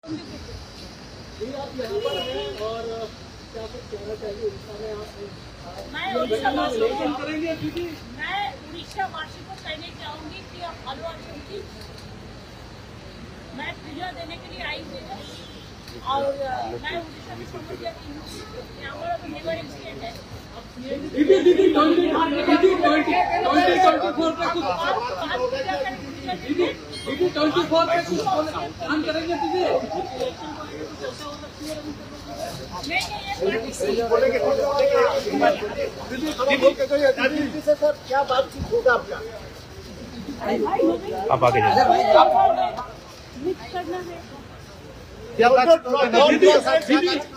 आप यहाँ पर हैं और क्या कुछ कहना चाहिए उड़ीसा में आप? मैं उड़ीसा वासी को कहने चाहूंगी कि हलवा की मैं पूजा देने के लिए आई हूँ और मैं उड़ीसा की समस्या की हूँ। हमारा तो नेबरिंग स्टेट है। दीदी 2024 पे कुछ काम करेंगे दीदी? से सर क्या बातचीत होगा आपका? आप आगे जाइए। मिक्स करना है। क्या बात